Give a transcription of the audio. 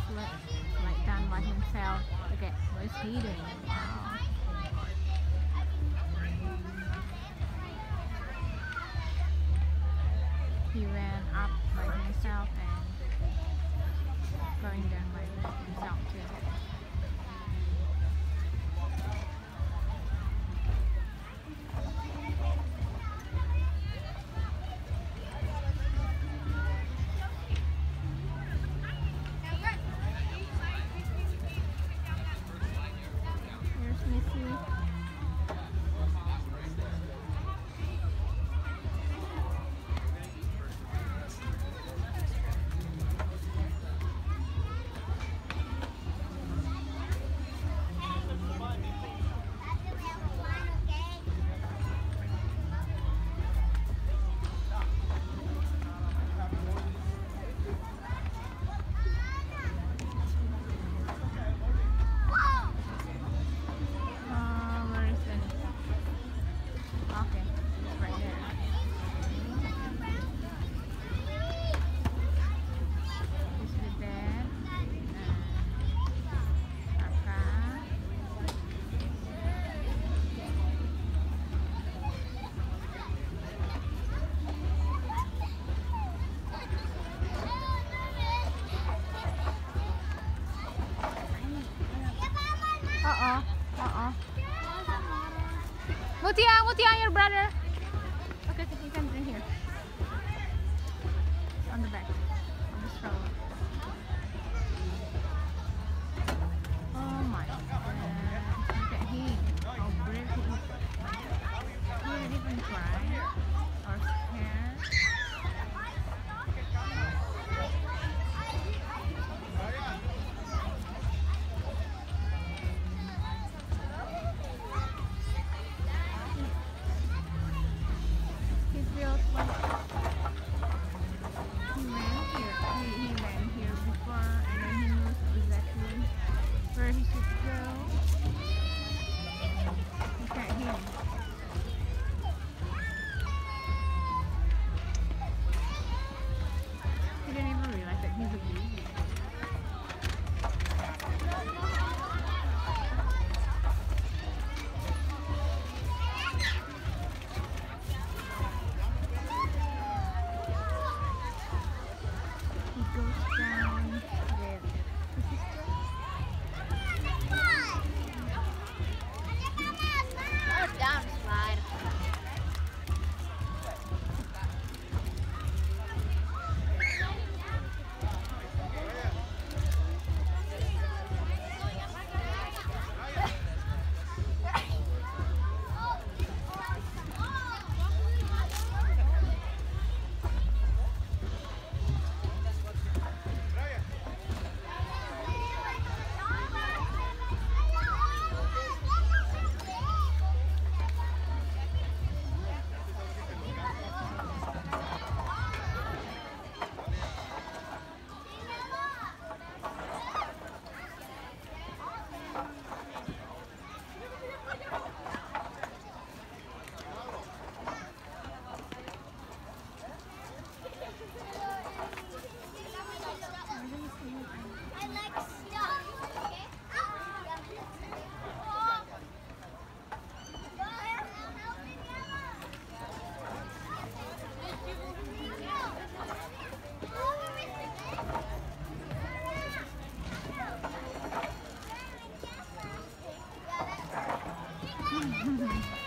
like done by himself. Look at what is he doing? Wow. He ran up by himself and going down by himself too. Here's Missy. Where is it? Okay, it's right there. This is the bed. Papa. Mutia, your brother. Okay, you can drink here. On the back, on the stroller. Oh my god. Look at him. How brave he is. He didn't even cry or scared. He feels like he ran here before and then he knows exactly where he should go. Look at him. He didn't even realize that he's a baby. He goes down with his sister. Oh, down slide. I like stuff. Okay.